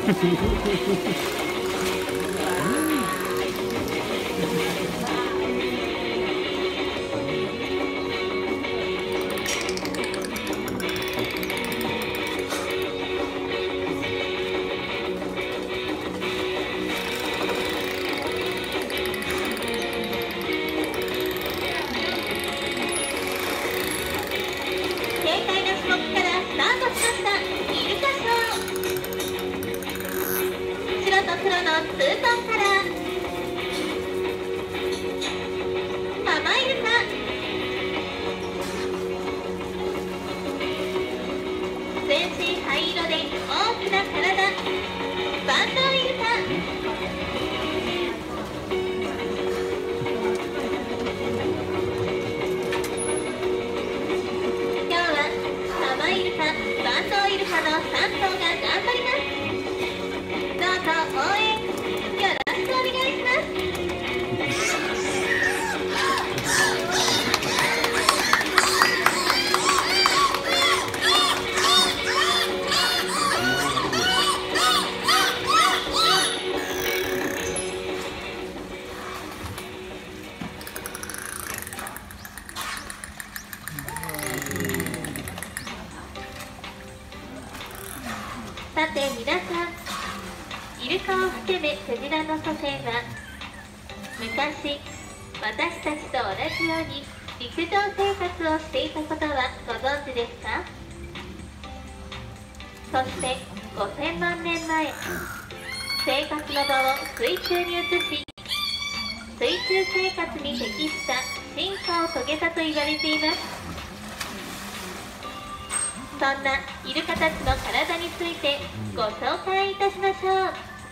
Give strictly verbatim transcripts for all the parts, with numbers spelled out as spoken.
さて皆さん、イルカを含めクジラの祖先は昔私たちと同じように陸上生活をしていたことはご存知ですか？そしてごせんまんねんまえ、生活の場を水中に移し、水中生活に適した進化を遂げたと言われています。そんなイルカたちの体についてご紹介いたしましょう。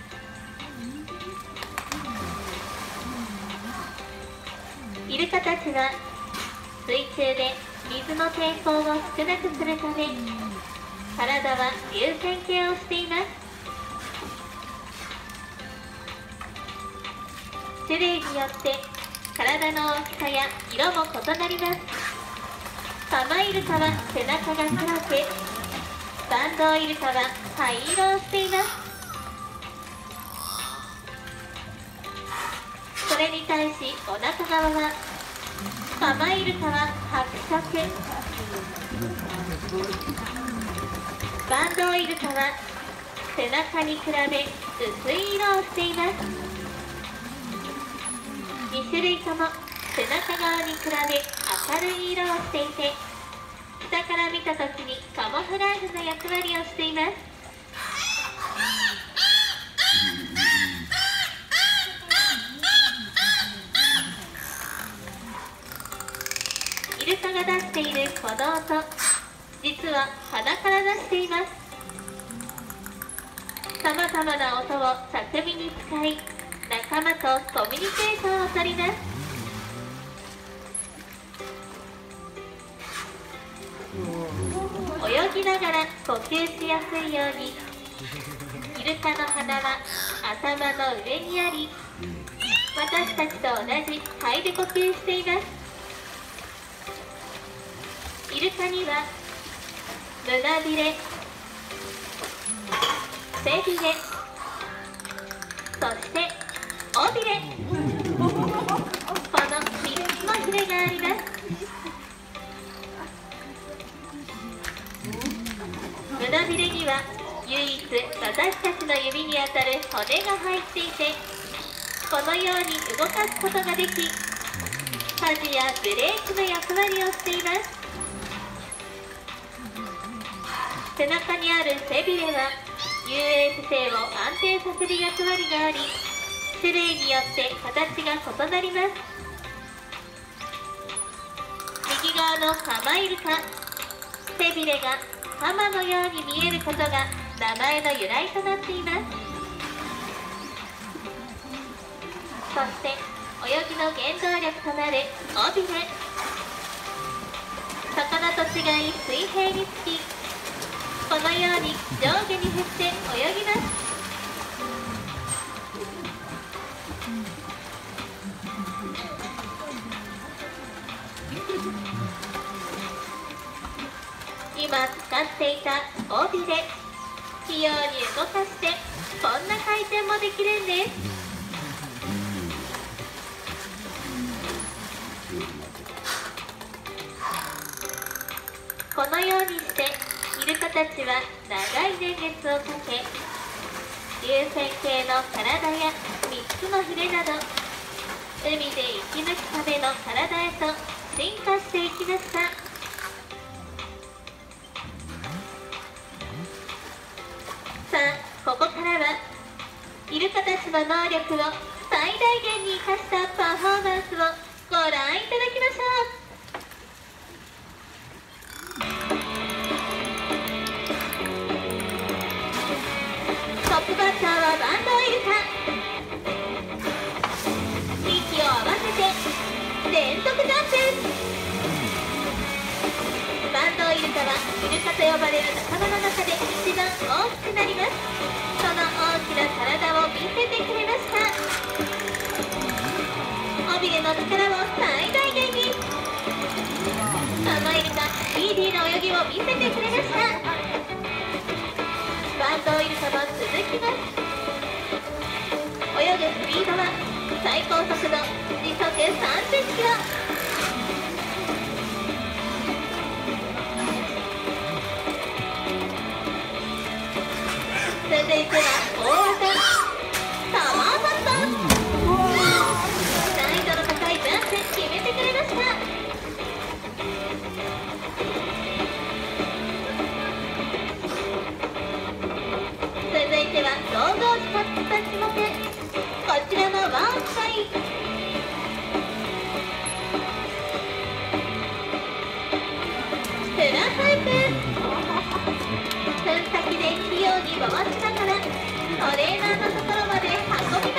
イルカたちは水中で水の抵抗を少なくするため、体は流線形をしています。種類によって体の大きさや色も異なります。カマイルカは背中が黒く、バンドウイルカは灰色をしています。それに対しお腹側は、カマイルカは白色、バンドウイルカは背中に比べ薄い色をしています。に種類とも背中側に比べ明るい色をしていて、下から見た時にカモフラージュの役割をしています。イルカが出しているこの音、実は鼻から出しています。さまざまな音を巧みに使い、仲間とコミュニケーションをとります。泳ぎながら呼吸しやすいように、イルカの鼻は頭の上にあり、私たちと同じ肺で呼吸しています。イルカには胸びれ、背びれ、そして尾びれ、このみっつのヒレがあります。胸びれには唯一私たちの指に当たる骨が入っていて、このように動かすことができ、舵やブレーキの役割をしています。背中にある背びれは遊泳姿勢を安定させる役割があり、種類によって形が異なります。右側のカマイルカ、背びれがハマのように見えることが名前の由来となっています。そして泳ぎの原動力となる尾びれ、魚と違い水平につき、このように上下に振って泳ぎます。今使っていた尾びれ、器ように動かしてこんな回転もできるんです。このようにしてイルカたちは長い年月をかけ流線形の体やみっつのヒレなど海で生き抜くための体へと進化していきました。さあ、ここからはイルカたちの能力を最大限に生かしたパフォーマンスをご覧いただきましょう。トップバッターはバンドウイルカ。息を合わせて連続ジャンプ。バンドウイルカはイルカと呼ばれる仲間の中で一番大きくなります。その大きな体を見せてくれました。尾びれの力を最大限に。ママイルカスピーディーな泳ぎを見せてくれました。バンドウイルカも続きます。泳ぐスピードは最高速度時速さんじゅっキロ。続いては大技タワーパット。難易度の高いジャンプ決めてくれました。続いては道具を使った種目、こちらのワンサイプラサイプ。噴先で器用に回しながらトレーナーのところまで運びます。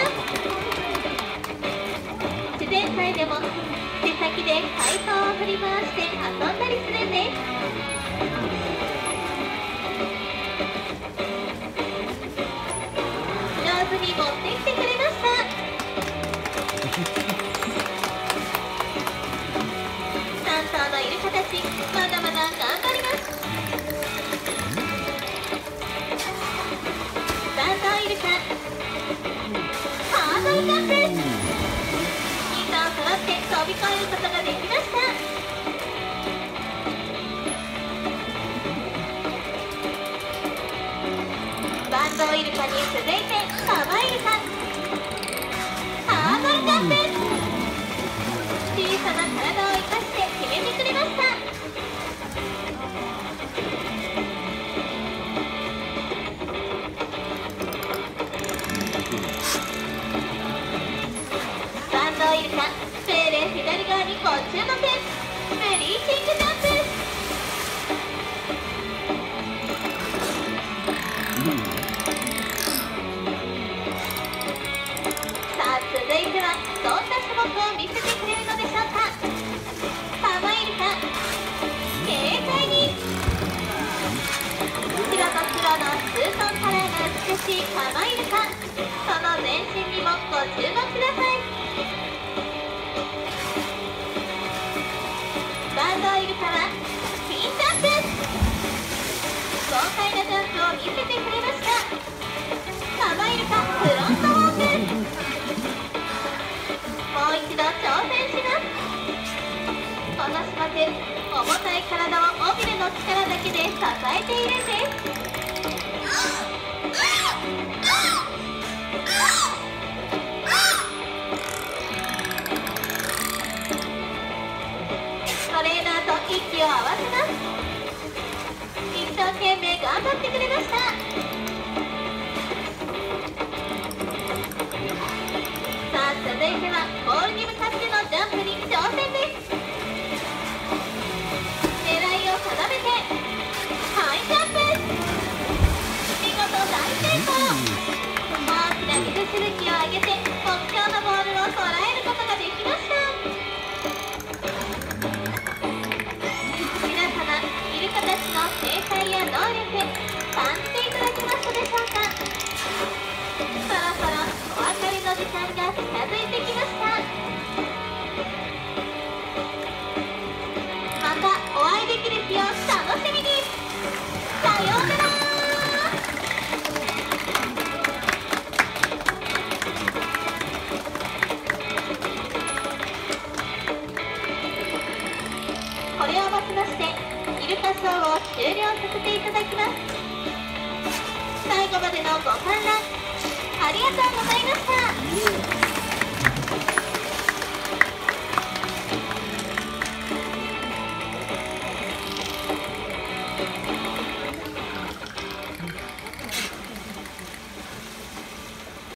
自然界でも手先で海藻を振り回して遊んだりするんです。上手に持ってきてくれました。さん頭のイルカたちまだまだ頑張ります。バンドウイルカハードルジャンプ。に頭揃って飛び越えることができました。バンドウイルカに続いてママイルカハードルジャンプ。小さな体を生かして決めてくれました。バンドウイルカプール左側にご注目。ブリーチングジャンプ。さあ続いてはどんな種目を見せてくれるのでしょうか。ママイルカ軽快に。白と黒のツートンカラーが美しいママイルカ。その全身にもご注目ください。バンドウイルカはスピンジャンプ。豪快なジャンプを見せてくれました。ママイルカフロントウォーク。もう一度挑戦します。この種目重たい体を尾びれの力だけで支えているんです。トレーナーと息を合わせます。一生懸命頑張ってくれました。さあ続いてはボールに向かってのジャンプに挑戦です。狙いを定めてハイジャンプ。見事大成功。大きな水しぶきを上げて目標のボールを捉えることができました。皆様イルカたちの正解や能力感じていただただきます。最後までのご観